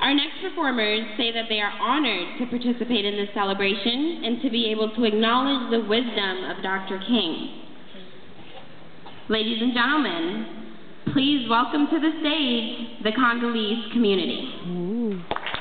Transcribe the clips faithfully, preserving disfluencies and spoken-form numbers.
Our next performers say that they are honored to participate in this celebration and to be able to acknowledge the wisdom of Doctor King. Ladies and gentlemen, please welcome to the stage the Congolese community. Ooh.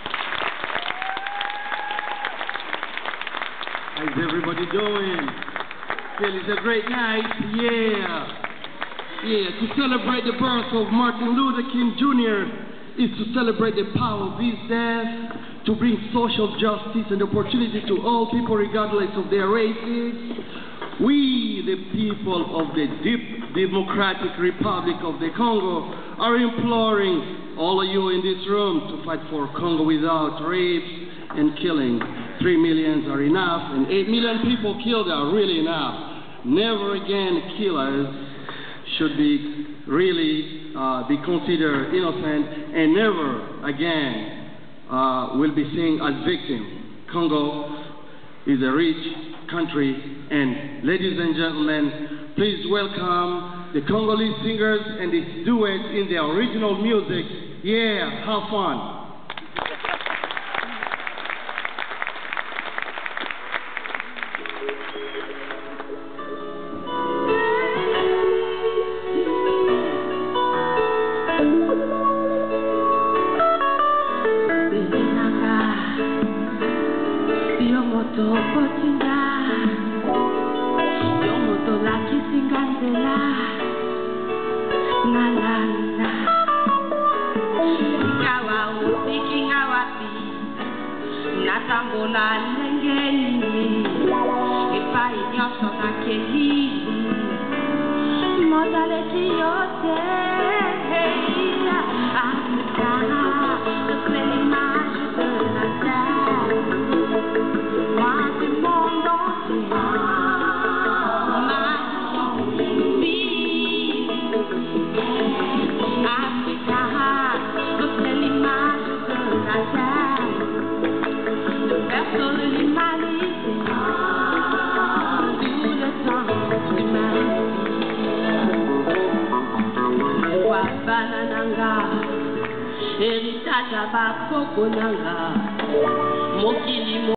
How's everybody doing? Well, it's a great night, yeah. Yeah, to celebrate the birth of Martin Luther King Junior is to celebrate the power of his death, to bring social justice and opportunity to all people regardless of their races. We, the people of the Deep Democratic Republic of the Congo, are imploring all of you in this room to fight for Congo without rapes and killing. Three millions are enough, and eight million people killed are really enough. Never again killers should be really uh, be considered innocent, and never again uh, will be seen as victims. Congo is a rich country, and ladies and gentlemen, please welcome the Congolese singers and this duet in their original music. Yeah, have fun. Yomoto la kisingandela nalanda ikawa usikinga wapi natambola nengeni ipai nyoso nakeli modaleti yote heila Africa le plein image de la terre moi du monde entier. Heritage abakoko nanga mokili